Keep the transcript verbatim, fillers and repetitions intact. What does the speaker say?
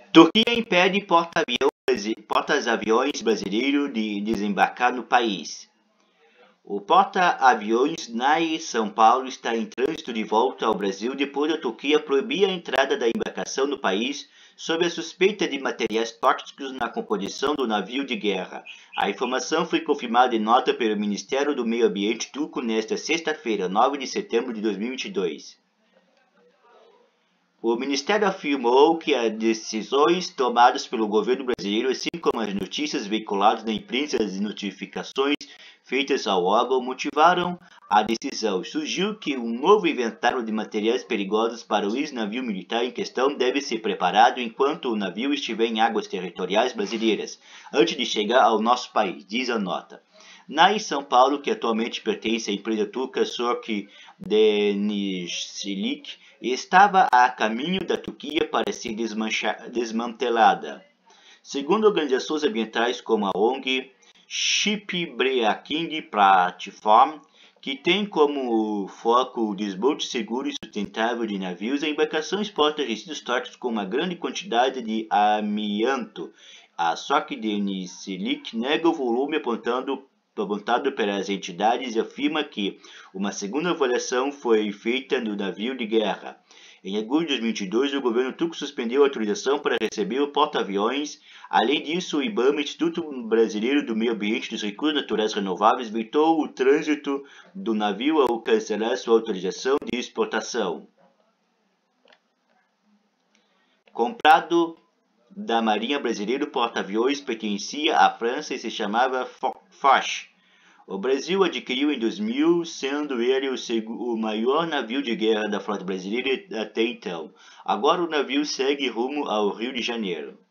Turquia impede porta-aviões brasileiro de desembarcar no país. O porta-aviões Nai São Paulo está em trânsito de volta ao Brasil depois da Turquia proibir a entrada da embarcação no país sob a suspeita de materiais tóxicos na composição do navio de guerra. A informação foi confirmada em nota pelo Ministério do Meio Ambiente turco nesta sexta-feira, nove de setembro de dois mil e vinte e dois. O Ministério afirmou que as decisões tomadas pelo governo brasileiro, assim como as notícias veiculadas na imprensa e as notificações feitas ao órgão, motivaram a decisão. Surgiu que um novo inventário de materiais perigosos para o ex-navio militar em questão deve ser preparado enquanto o navio estiver em águas territoriais brasileiras, antes de chegar ao nosso país, diz a nota. Nai São Paulo, que atualmente pertence à empresa turca Sork Denizcilik, estava a caminho da Turquia para ser desmantelada. Segundo organizações ambientais como a O N G Shipbreaking Platform, que tem como foco o desmonte seguro e sustentável de navios, a embarcação exporta resíduos tóxicos com uma grande quantidade de amianto. A Sork Denizcilik nega o volume apontando apontado pelas entidades e afirma que uma segunda avaliação foi feita no navio de guerra. Em agosto de dois mil e vinte e dois, o governo turco suspendeu a autorização para receber o porta-aviões. Além disso, o IBAMA, Instituto Brasileiro do Meio Ambiente e dos Recursos Naturais Renováveis, vetou o trânsito do navio ao cancelar sua autorização de exportação. Comprado da Marinha Brasileira, o porta-aviões pertencia à França e se chamava Foch. O Brasil adquiriu em dois mil, sendo ele o, o maior navio de guerra da frota brasileira até então. Agora o navio segue rumo ao Rio de Janeiro.